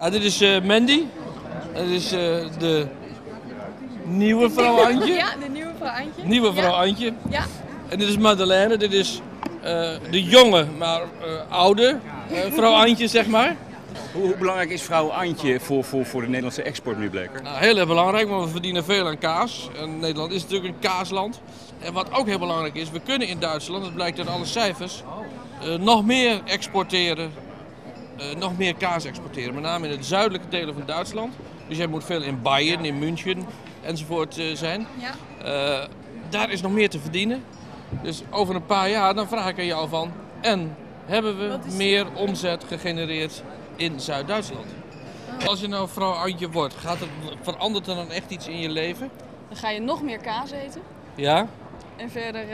Dit is Mandy. Dat is de nieuwe vrouw Antje. Ja, de nieuwe vrouw Antje. Nieuwe vrouw Antje. Ja. En dit is Madeleine. Dit is de jonge, maar oude vrouw Antje, zeg maar. Hoe belangrijk is vrouw Antje voor de Nederlandse export nu, Bleker? Nou, heel erg belangrijk, want we verdienen veel aan kaas. En Nederland is natuurlijk een kaasland. En wat ook heel belangrijk is, we kunnen in Duitsland, dat blijkt uit alle cijfers, nog meer exporteren. Nog meer kaas exporteren, met name in het zuidelijke delen van Duitsland. Dus jij moet veel in Bayern, in München enzovoort zijn. Ja. Daar is nog meer te verdienen. Dus over een paar jaar dan vraag ik aan jou van, en hebben we meer omzet gegenereerd in Zuid-Duitsland? Als je nou vrouw Antje wordt, verandert er dan echt iets in je leven? Dan ga je nog meer kaas eten. Ja? En verder,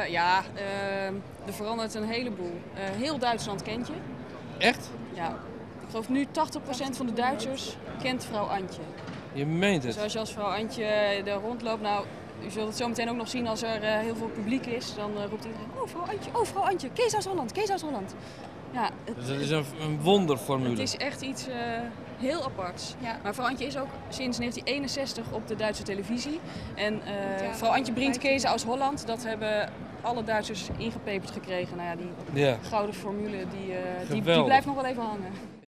er verandert een heleboel. Heel Duitsland kent je. Echt? Ja. Ik geloof nu 80% van de Duitsers kent vrouw Antje. Je meent het. Dus als je als vrouw Antje er rondloopt, nou, u zult het zo meteen ook nog zien als er heel veel publiek is. Dan roept iedereen, oh vrouw Antje, Kees uit Holland, Kees uit Holland. Ja, Dus dat is een wonderformule. Het is echt iets heel aparts. Ja. Maar vrouw Antje is ook sinds 1961 op de Duitse televisie. En vrouw Antje brengt Kees uit Holland, dat hebben alle Duitsers ingepeperd gekregen. Nou ja, die gouden formule die blijft nog wel even hangen.